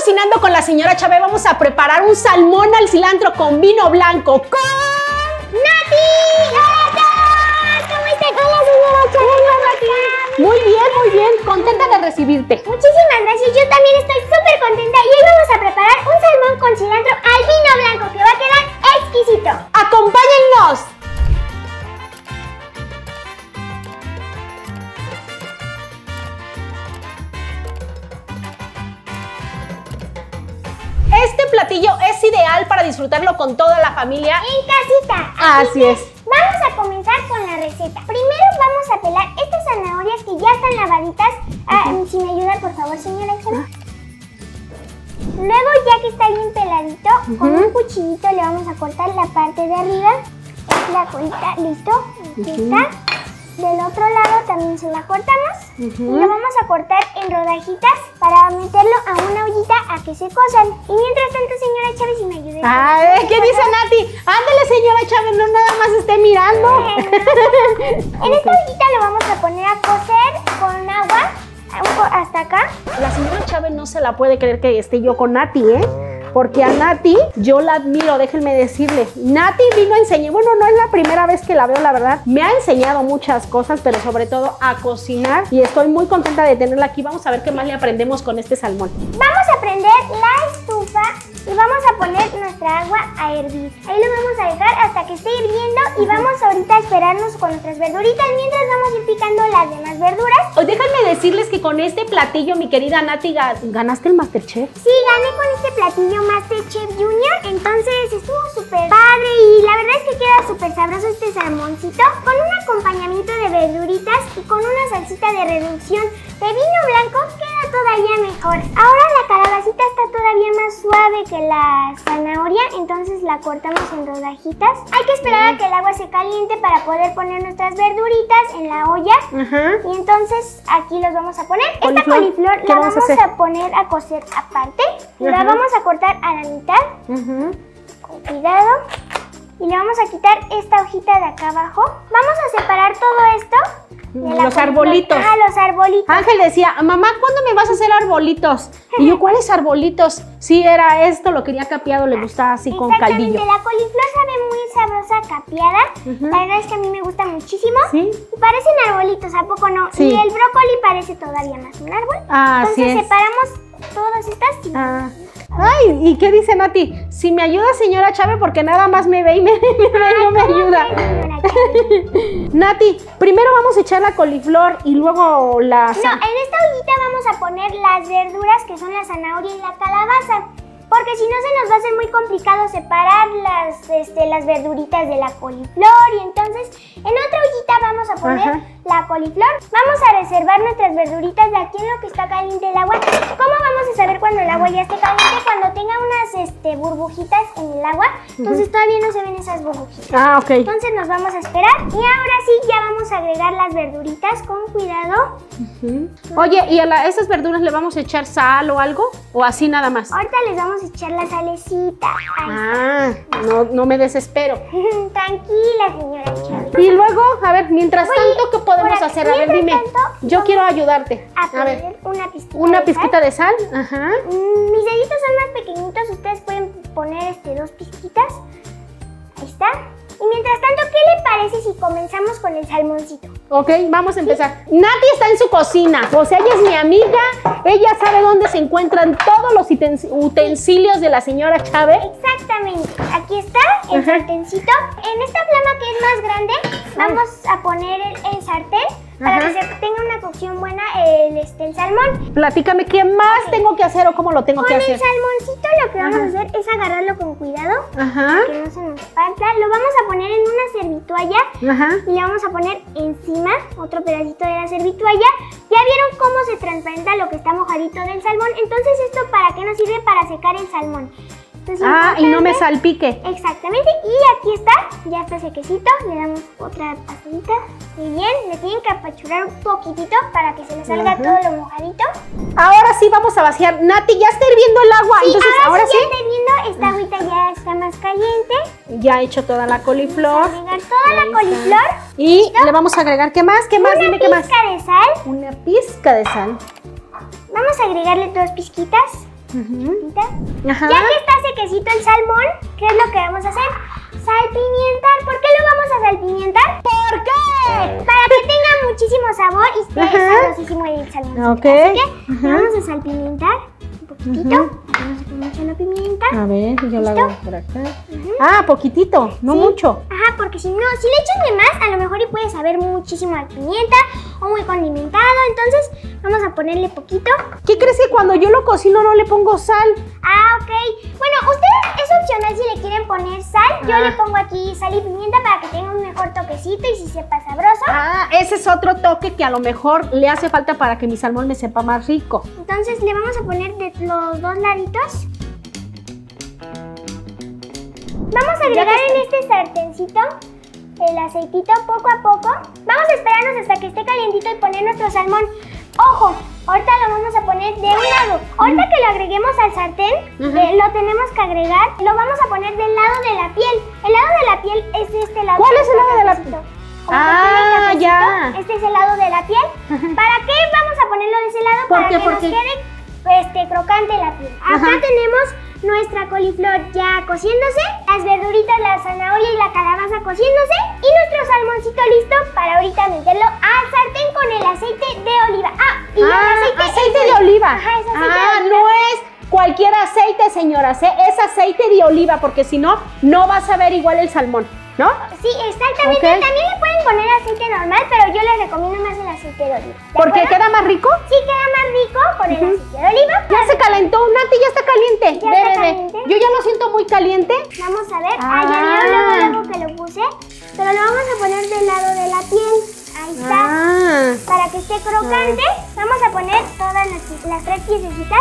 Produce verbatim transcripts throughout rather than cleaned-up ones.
Cocinando con la señora Chávez vamos a preparar un salmón al cilantro con vino blanco con... ¡Nati! ¡Hola! ¿Cómo estás? Hola, señora Chávez. Muy bien, muy bien. Contenta de recibirte. Muchísimas gracias. Yo también estoy súper contenta y hoy vamos a preparar un salmón con cilantro al vino blanco que va a quedar exquisito. ¡Acompáñennos! Este platillo es ideal para disfrutarlo con toda la familia en casita. Así es. Vamos a comenzar con la receta. Primero vamos a pelar estas zanahorias que ya están lavaditas. Ah, uh-huh. Si me ayuda, por favor, señora Chávez. Luego, ya que está bien peladito, uh-huh. con un cuchillito le vamos a cortar la parte de arriba. La colita, listo. Aquí uh-huh. está. Del otro lado también se la cortamos. Uh-huh. Y lo vamos a cortar en rodajitas para meterlo a una ollita a que se cosan. Y mientras tanto, señora Chávez, si me ayuda. Ay, ¿qué dice Nati? Ándale, señora Chávez, no nada más esté mirando. En esta ollita lo vamos a poner a cocer con agua hasta acá. La señora Chávez no se la puede creer que esté yo con Nati, ¿eh? Porque a Nati, yo la admiro, déjenme decirle. Nati vino a enseñar, bueno, no es la primera vez que la veo, la verdad. Me ha enseñado muchas cosas, pero sobre todo a cocinar. Y estoy muy contenta de tenerla aquí. Vamos a ver qué más le aprendemos con este salmón. Vamos a prender la estufa y vamos a poner nuestra agua a hervir. Ahí lo vamos a dejar hasta que esté hirviendo y vamos ahorita a esperarnos con nuestras verduritas mientras vamos a ir picando las demás verduras. Hoy déjenme decirles que con este platillo, mi querida Nati, ¿ganaste el MasterChef? Sí, gané con este platillo MasterChef Junior, entonces estuvo súper padre y la verdad es que queda súper sabroso este salmoncito con un acompañamiento de verduritas y con una salsita de reducción de vino blanco queda todavía mejor. Ahora la calabacita está todavía más suave que la zanahoria, entonces la cortamos en rodajitas. Hay que esperar a que el agua se caliente para poder poner nuestras verduritas en la olla. Uh-huh. Y entonces aquí los vamos a poner. ¿Coliflor? Esta coliflor la vamos a, a poner a cocer aparte. Uh-huh. La vamos a cortar a la mitad. Uh-huh. Con cuidado. Y le vamos a quitar esta hojita de acá abajo. Vamos a separar todo esto. Los arbolitos. Ah, los arbolitos. Ángel decía, mamá, ¿cuándo me vas a hacer arbolitos? Y yo, ¿cuáles arbolitos? Sí, era esto, lo quería capeado, le gustaba así con caldillo. La coliflor sabe muy sabrosa capeada. Uh-huh. La verdad es que a mí me gusta muchísimo. ¿Sí? Y parecen arbolitos, ¿a poco no? Sí. Y el brócoli parece todavía más un árbol. Ah, entonces sí separamos todas estas. Ah. Ay, ¿y qué dice Nati? Si me ayuda, señora Chávez, porque nada más me ve y me, me, ve y no me ayuda. Nati, primero vamos a echar la coliflor y luego la... No, en esta ollita vamos a poner las verduras que son la zanahoria y la calabaza. Porque si no se nos va a hacer muy complicado separar las, este, las verduritas de la coliflor. Y entonces en otra ollita vamos a poner Ajá. la coliflor. Vamos a reservar nuestras verduritas de aquí en lo que está caliente el agua. ¿Cómo vamos a saber cuando el agua ya esté caliente? Cuando tenga unas este, burbujitas en el agua. Entonces uh-huh. todavía no se ven esas burbujitas. Ah, ok. Entonces nos vamos a esperar. Y ahora sí ya vamos a agregar las verduritas con cuidado. Uh-huh. Oye, ¿y a la, esas verduras le vamos a echar sal o algo? ¿O así nada más? Ahorita les vamos a echar la salecita. Ahí ah, no, no me desespero. Tranquila, señora Chávez. Y luego, a ver, mientras Voy, tanto, ¿qué podemos hacer? A ver, dime. Tanto, yo quiero ayudarte. A, a ver, una pizquita Una de pizquita sal. de sal. Ajá. Mm, mis deditos son más pequeñitos. Ustedes pueden poner este, dos pizquitas. Ahí está. Y mientras tanto, ¿qué le parece si comenzamos con el salmoncito? Ok, vamos a empezar. ¿Sí? Nati está en su cocina, o sea, ella es mi amiga, ella sabe dónde se encuentran todos los utensilios de la señora Chávez. Exactamente, aquí está el uh-huh. sartencito. En esta flama que es más grande, vamos a poner el, el sartén. Para Ajá. que se tenga una cocción buena el, este, el salmón. Platícame, ¿qué más okay. tengo que hacer o cómo lo tengo con que hacer? Con el salmoncito lo que vamos Ajá. a hacer es agarrarlo con cuidado. Ajá. Para que no se nos parta. Lo vamos a poner en una servitualla. Ajá. Y le vamos a poner encima otro pedacito de la servitualla. Ya vieron cómo se transparenta lo que está mojadito del salmón. Entonces, ¿esto para qué nos sirve? Para secar el salmón. Entonces, ah, y no me salpique. Exactamente, y aquí está, ya está sequecito, le damos otra pasadita. Muy bien, le tienen que apachurar un poquitito para que se le salga uh-huh. todo lo mojadito. Ahora sí vamos a vaciar. Nati, ya está hirviendo el agua. Sí, entonces ahora, ahora sí. sí. Ya está hirviendo, esta agüita ya está más caliente. Ya he hecho toda la coliflor. Vamos a agregar toda la coliflor. Y ¿listo? Le vamos a agregar, ¿qué más? ¿Qué más? Una Dime qué más. Una pizca de sal. Una pizca de sal. Vamos a agregarle dos pizquitas. Uh-huh. Ajá. Ya que está sequecito el salmón, ¿qué es lo que vamos a hacer? Salpimientar. ¿Por qué lo vamos a salpimientar? ¿Por qué? Para que tenga muchísimo sabor y esté Ajá. sabrosísimo el salmón. Ok. Así que Ajá. le vamos a salpimientar un poquitito. Ajá. Vamos a poner mucho la pimienta. A ver, yo la ¿Listo? hago por acá. Ujú. Ah, poquitito, no Sí. mucho. Ajá, porque si no, si le echas de más, a lo mejor y puede saber muchísimo a pimienta o muy condimentado. Entonces, vamos a ponerle poquito. ¿Qué crees que cuando yo lo cocino no le pongo sal? Ah, ok. Bueno, ustedes es opcional si le quieren poner sal. Yo Ah. le pongo aquí sal y pimienta para que tenga un mejor toquecito y si sepa sabroso. Ah, ese es otro toque que a lo mejor le hace falta para que mi salmón me sepa más rico. Entonces le vamos a poner de los dos laditos. Vamos a agregar en este sartencito el aceitito poco a poco. Vamos a esperarnos hasta que esté calientito y poner nuestro salmón. ¡Ojo! Ahorita lo vamos a poner de un lado. Ahorita que lo agreguemos al sartén, Ujú. eh, lo tenemos que agregar. Lo vamos a poner del lado de la piel. El lado de la piel es de este lado. ¿Cuál que es el está lado de la cafecito. piel? Como que Ah, tiene cafecito, ya. Este es el lado de la piel. ¿Para qué vamos a ponerlo de ese lado? ¿Por Para qué? que ¿Por nos qué? quede este, crocante la piel. Acá Ajá. tenemos nuestra coliflor ya cociéndose, las verduritas, la zanahoria y la calabaza cociéndose y nuestro salmoncito listo para ahorita meterlo al sartén con el aceite de oliva. Ah, y el Ah, aceite, aceite es- de oliva. Ajá, es aceite Ah, de oliva. no es cualquier aceite, señoras, ¿eh? Es aceite de oliva, porque si no, no vas a ver igual el salmón, ¿no? Sí, exactamente. Ok. También le pueden poner aceite normal, pero yo les recomiendo más el aceite de oliva. ¿De Porque acuerdo? queda más rico. Sí, queda más rico con el Ujú. aceite de oliva. Ya se calentó, Nati, ya está caliente. Ya Ve, está ve, ve. caliente. Yo ya lo siento muy caliente. Vamos a ver. Ah. Ah, ya vieron luego, luego que lo puse. Pero lo vamos a poner del lado de la piel. Ahí está. Ah. Para que esté crocante, vamos a poner todas las, las tres piececitas.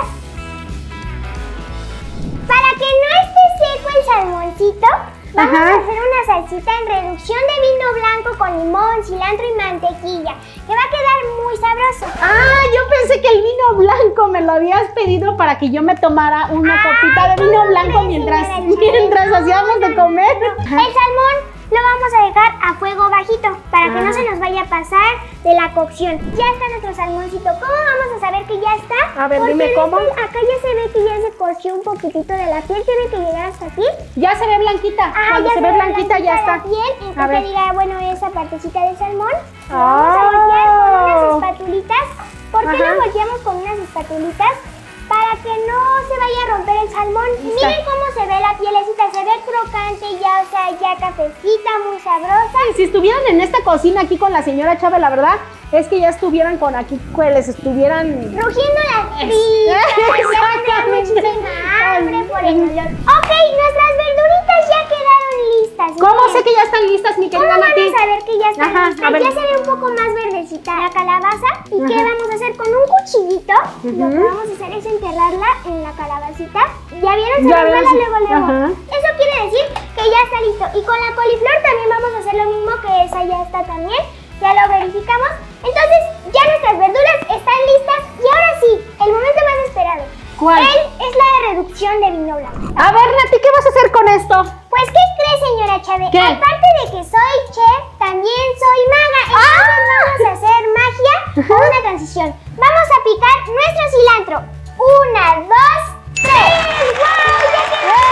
Para que no esté seco el salmoncito, vamos Ajá. a hacer una salsita en reducción de vino blanco con limón, cilantro y mantequilla, que va a quedar muy sabroso. Ah, yo pensé que el vino blanco me lo habías pedido para que yo me tomara una Ay, copita de vino ¿cómo blanco crees, mientras, señora Chávez? mientras hacíamos de comer. El salmón lo vamos a dejar a fuego bajito para que Ah. no se nos vaya a pasar de la cocción. Ya está nuestro salmoncito. ¿Cómo vamos a saber que ya está? A ver, Porque dime ves cómo. que acá ya se ve que ya se corció un poquitito de la piel. Tiene que llegar hasta aquí. Ya se ve blanquita. Ajá, Cuando ya se ve blanquita, ya la está. piel, A entonces ver. diga, bueno, esa partecita del salmón. Lo Ah. vamos a voltear con unas espatulitas. ¿Por qué Ajá. lo volteamos con unas espatulitas? Para que no se vaya a romper el salmón. Y Está. miren cómo se ve la pielecita, se ve crocante ya, o sea, ya cafecita, muy sabrosa. Si estuvieran en esta cocina aquí con la señora Chávez, la verdad es que ya estuvieran con aquí, pues les estuvieran... Rugiendo las tripas, ya tenía muchísima hambre por el olor. Ok, nuestras verduritas ya quedaron listas. ¿Cómo miren. sé que ya están listas, mi ¿Cómo querida van Nati? a saber que ya están Ajá, a listas? ver. Ya se ve un poco más verdecita la calabaza. ¿Y qué Ajá. vamos a hacer? Con un cuchillito, lo que Ujú. vamos a hacer es enterrarla en la calabacita. ¿Ya vieron? Se Ya resbala veo, sí. luego, luego. Ajá. Eso quiere decir que ya está listo. Y con la coliflor también vamos a hacer lo mismo, que esa ya está también. Ya lo verificamos. Entonces, ya nuestras verduras están listas. Y ahora sí, el momento más esperado. ¿Cuál? Él es la reducción de vino blanco. A ver, Nati, ¿qué vas a hacer con esto? Pues, ¿qué cree, señora Chávez? ¿Qué? Aparte de que soy chef, también soy maga. Entonces vamos a hacer magia con una transición. Vamos a picar nuestro cilantro. Una, dos, tres. ¡Wow! ¡Ya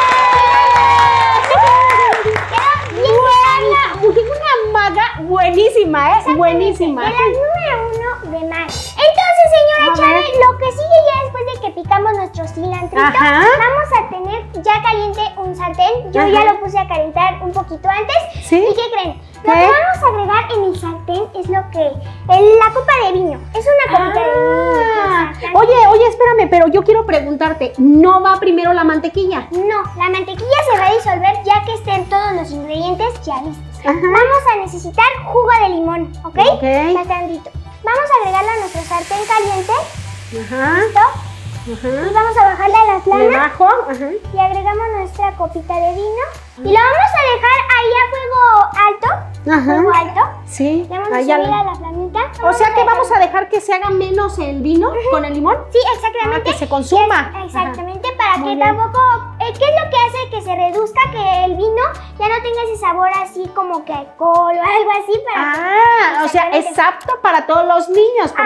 quedó! ¡Quedó bien Buena, una maga buenísima, ¿eh? Exactamente, Buenísima. de las número uno de maga. Entonces, señora A Chávez, ver. lo que sigue ya después de que picamos nuestro cilantrito, Ajá. vamos a tener ya caliente un sartén. Yo Ajá. ya lo puse a calentar un poquito antes. ¿Sí? ¿Y qué creen? Lo ¿Qué? que vamos a agregar en el sartén es lo que... el- la copa de vino. Es una copita de vino. Ah. Exactamente. Oye, oye, espérame, pero yo quiero preguntarte, ¿no va primero la mantequilla? No, la mantequilla se va a disolver ya que estén todos los ingredientes ya listos. Ajá. Vamos a necesitar jugo de limón, ¿ok? Ok. Bastantito. Vamos a agregarlo a nuestro sartén caliente. Ajá. ¿Listo? Y Ajá. vamos a bajarle a la Le flama bajo. Ajá. y agregamos nuestra copita de vino. Y lo vamos a dejar ahí a fuego alto. Ajá. Fuego alto. Sí. Le vamos a ahí ya subir le- a la flamita. O sea que vamos a dejar que se haga menos el vino con el limón. Sí, exactamente. Ah, que se consuma. Es- exactamente, para Muy que bien. tampoco... eh, ¿Qué es lo que hace que se reduzca? Que el vino ya no tenga ese sabor así como que alcohol o algo así. Para que- Ah, o sea, Exactamente. es apto para todos los niños, porque Ajá.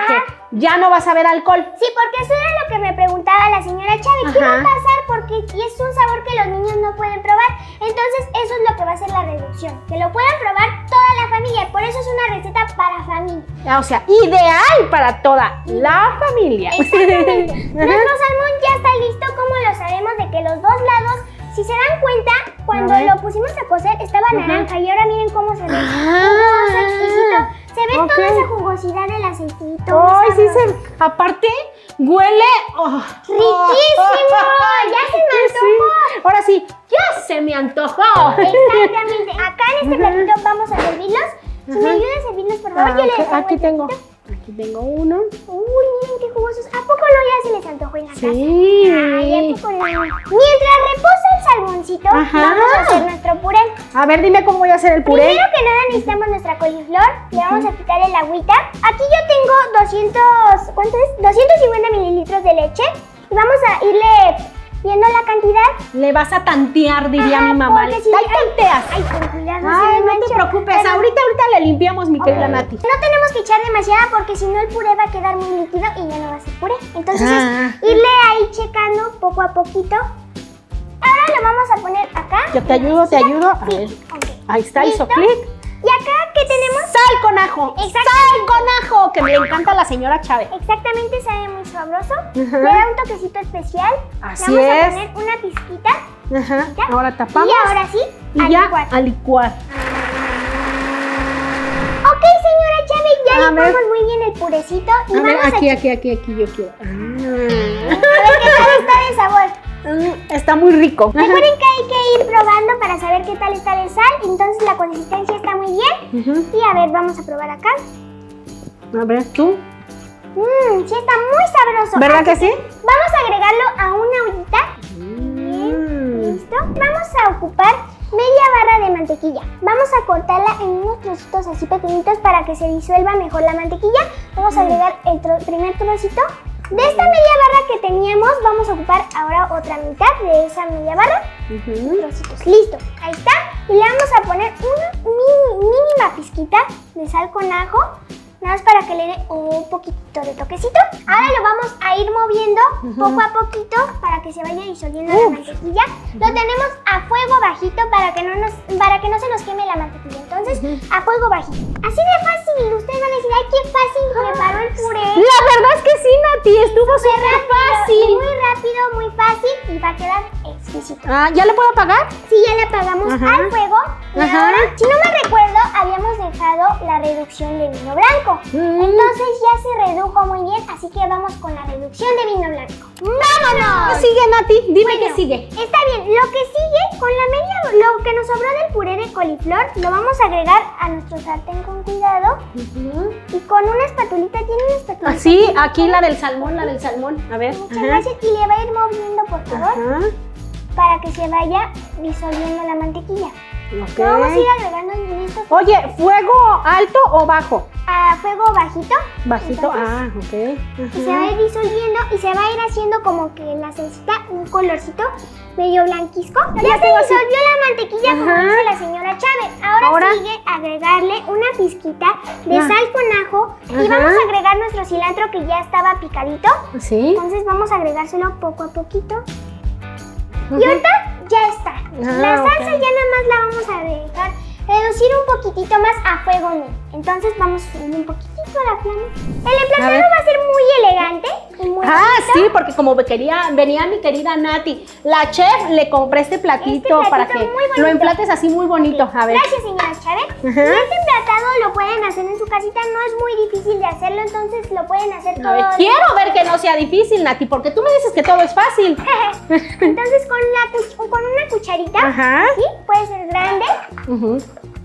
ya no vas a ver alcohol. Sí, porque eso era lo que me preguntaba la señora Chávez. ¿Qué va a pasar? Porque es un sabor que los niños no pueden probar. Entonces, eso es lo que va a ser la reducción. Que lo puedan probar toda la familia. Por eso es una receta para familia. O sea, ideal para toda la familia. Exactamente. Nuestro salmón ya está listo. ¿Cómo lo sabemos? De que los dos lados, si se dan cuenta, cuando lo pusimos a cocer estaba uh-huh. naranja y ahora miren cómo se ve. Ah, jugoso, exquisito. Se ve okay. toda esa jugosidad del aceitito. Ay, sí se... Aparte, huele... Oh, ¡riquísimo! Oh, ¡ya se me antojó! Sí. Ahora sí, ¡ya se me antojó! Exactamente. Acá en este platito uh-huh. vamos a servirlos. Si uh-huh. me ayudas a servirlos, por favor, ah, yo les pongo Aquí tengo. Aquí tengo uno. Uy, miren qué jugosos. ¿A poco no ya se les antojó en la casa? Sí. Ay, ¿a poco no? Mientras reposa el salmoncito, Ajá. vamos a hacer nuestro puré. A ver, dime cómo voy a hacer el puré. Primero que nada necesitamos nuestra coliflor. Le vamos a quitar el agüita. Aquí yo tengo doscientos, ¿cuánto es? doscientos cincuenta mililitros de leche. Y vamos a irle viendo la cantidad. Le vas a tantear, diría Ajá, mi mamá. Si ¡Ay, tanteas! Ay, con cuidado. Ay, no te preocupes. Pero... Ahorita, ahorita le limpiamos, mi querida Nati. No tenemos que echar demasiada porque si no el puré va a quedar muy líquido y ya no va a ser puré. Entonces ah. es irle ahí checando poco a poquito. Ahora lo vamos a poner acá. Yo te ayudo, te ayudo. A sí. ver. Okay. Ahí está, ¿Listo? hizo clic. ¿Y acá qué tenemos? Sal con ajo. Sal con ajo, que me encanta la señora Chávez. Exactamente, sabe muy sabroso. Uh-huh. Le da un toquecito especial. Así Le vamos es. a poner una pizquita. Ajá. Uh-huh. Ahora tapamos. Y ahora sí, y a ya licuar. a licuar. Ok, señora Chávez, ya licuamos muy bien el purecito. Y a vamos ver, aquí, a aquí, aquí, aquí, yo quiero. Ah. A ver qué tal está de sabor. Está muy rico. Recuerden que hay que ir probando para saber qué tal está de sal. Entonces la consistencia está muy bien. Uh-huh. Y a ver, vamos a probar acá. A ver, tú. Mmm, sí está muy sabroso. ¿Verdad que sí? Vamos a agregarlo a una ollita. Mm. Bien, listo. Vamos a ocupar media barra de mantequilla. Vamos a cortarla en unos trocitos así pequeñitos para que se disuelva mejor la mantequilla. Vamos a agregar el tro- primer trocito. De esta media barra que teníamos, vamos a ocupar ahora otra mitad de esa media barra. Uh-huh. Trocitos. Listo. Ahí está. Y le vamos a poner una mini, mínima pizquita de sal con ajo. Nada más para que le dé un poquito de toquecito. Ahora lo vamos a ir moviendo uh-huh. poco a poquito para que se vaya disolviendo uh. la mantequilla. Uh-huh. Lo tenemos a fuego bajito para que no nos, para que no se nos queme la mantequilla. Entonces, uh-huh. a fuego bajito. Así de fácil. Ustedes van a decir, ay, qué fácil preparó el puré. La verdad es que sí, Nati. Estuvo súper fácil. Muy rápido, muy fácil y va a quedar exquisito. Ah, ¿ya le puedo apagar? Sí, ya le apagamos uh-huh. al fuego. Y uh-huh. ahora, si no me recuerdo, habíamos dejado la reducción de vino blanco. Mm. Entonces ya se redujo muy bien, así que vamos con la reducción de vino blanco. ¡Vámonos! ¿Qué sigue, Nati? Dime bueno, qué sigue. Está bien, lo que sigue, con la media, lo que nos sobró del puré de coliflor, lo vamos a agregar a nuestro sartén con cuidado. Uh-huh. Y con una espatulita, ¿tiene una espatulita? Ah, sí, aquí la del salmón, la del salmón. A ver. Muchas uh-huh. gracias. Y le va a ir moviendo, por favor, uh-huh. para que se vaya disolviendo la mantequilla. Okay. Lo vamos a ir agregando en estos. Oye, ¿fuego alto o bajo? A fuego bajito. Bajito, Entonces, ah, ok. Uh-huh. Y se va a ir disolviendo y se va a ir haciendo como que en la salsita un colorcito medio blanquisco. Ya, ya se disolvió la mantequilla, uh-huh. como dice la señora Chávez. Ahora, Ahora sigue agregarle una pizquita de uh-huh. sal con ajo uh-huh. y vamos a agregar nuestro cilantro que ya estaba picadito. Sí. Entonces vamos a agregárselo poco a poquito. Uh-huh. Y ahorita ya está. Ah, la salsa okay. ya nada más la vamos a dejar reducir un poquitito más a fuego medio. Entonces vamos a subir un poquitito la flama. El emplazado va a ser muy elegante y muy Ah, bonito. sí, porque como quería, venía mi querida Nati, la chef le compré este platito, este platito para que lo emplates así muy bonito. Okay. A ver. Gracias, señora Chávez. Uh-huh. Y este emplatado lo pueden hacer en su casita, no es muy difícil de hacerlo, entonces lo pueden hacer todo. A ver, quiero ver que no sea difícil, Nati, porque tú me dices que todo es fácil. Entonces con, la, con una cucharita, uh-huh. ¿sí? Puede ser grande. Uh-huh.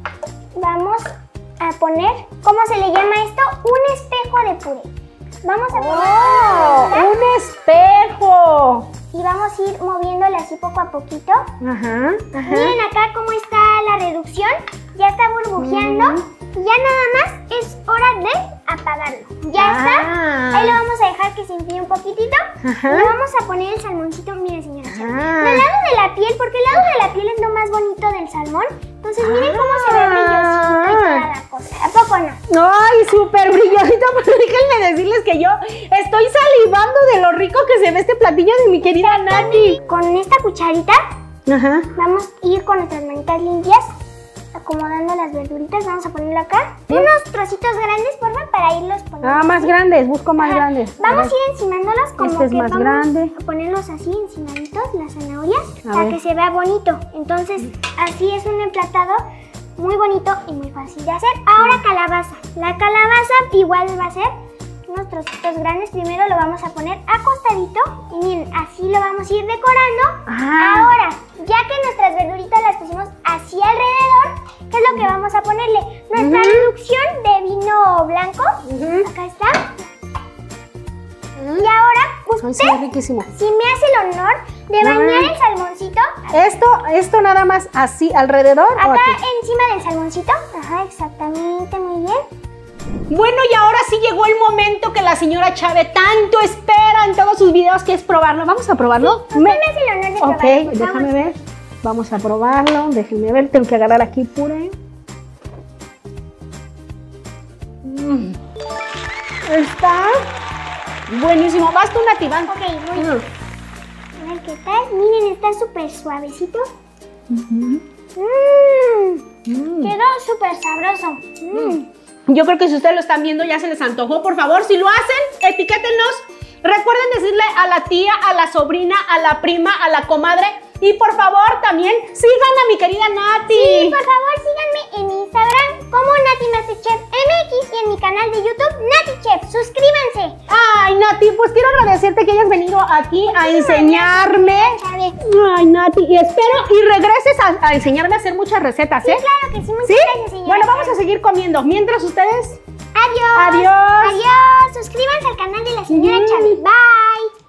Vamos a poner, ¿cómo se le llama esto? Un espejo de puré. Vamos a poner ¡Oh! ¡Un espejo! Y vamos a ir moviéndole así poco a poquito. Ajá, ajá. Miren acá cómo está la reducción. Ya está burbujeando. Mm. Y ya nada más es hora de apagarlo. Ya ah. está. Ahí lo vamos a dejar que se enfríe un poquitito. Ajá. Y le vamos a poner el salmoncito. Miren, señora Chávez. Ah. Del lado de la piel, porque el lado de la piel es lo más bonito del salmón. Entonces miren cómo se ve brillosito y toda la cosa. ¿A poco cono. Ay, súper brillosito, pero déjenme decirles que yo estoy salivando de lo rico que se ve este platillo de mi querida Nati. Con esta cucharita Ajá. vamos a ir con nuestras manitas limpias, acomodando las verduritas. Vamos a ponerlo acá. ¿Sí? Unos trocitos grandes, por favor, para irlos poniendo. Ah, más grandes, busco más Ajá. grandes. Vamos a ir encimándolos como Este es que más vamos grande. a ponerlos así encimaditos, las zanahorias, A para ver. que se vea bonito. Entonces, así es un emplatado muy bonito y muy fácil de hacer. Ahora calabaza. La calabaza igual va a ser unos trocitos grandes. Primero lo vamos a poner acostadito y miren, así lo vamos a ir decorando. Ah. Ahora, ya que nuestras verduritas las pusimos así alrededor, ¿qué es lo que vamos a ponerle? Nuestra Ujú. reducción de vino blanco. Ujú. Acá está. Y ahora, Ay, usted, se ve riquísimo. si me hace el honor de Ah. bañar el salmoncito, Esto, esto nada más así alrededor. ¿o acá aquí? encima del salmoncito. Ajá, exactamente, muy bien. Bueno, y ahora sí llegó el momento que la señora Chávez tanto espera en todos sus videos, que es probarlo. ¿Vamos a probarlo? Usted me hace el honor de probarlo. Ok, pues, déjame vamos. ver. Vamos a probarlo. Déjenme ver. Tengo que agarrar aquí puré. Mm. Está buenísimo. Vas tú, Nati, van. Ok, muy bien. A ver qué tal. Miren, está súper suavecito. Mm. Mmm, Mm. quedó súper sabroso. Mm. Yo creo que si ustedes lo están viendo ya se les antojó. Por favor, si lo hacen, etiquétenos. Recuerden decirle a la tía, a la sobrina, a la prima, a la comadre. Y por favor, también sigan a mi querida Nati. Sí, por favor, síganme en mi Instagram como Nati Masterchef M X y en mi canal de YouTube Nati Chef. Suscríbanse. Ay, Nati, pues quiero agradecerte que hayas venido aquí a enseñarme. Chávez. Ay, Nati, y espero y regreses a, a enseñarme a hacer muchas recetas, ¿eh? Sí, claro que sí. Muchas ¿Sí? gracias, señora. Bueno, vamos a seguir comiendo. Mientras ustedes... Adiós. Adiós. Adiós. Suscríbanse al canal de la señora Mm. Chávez. Bye.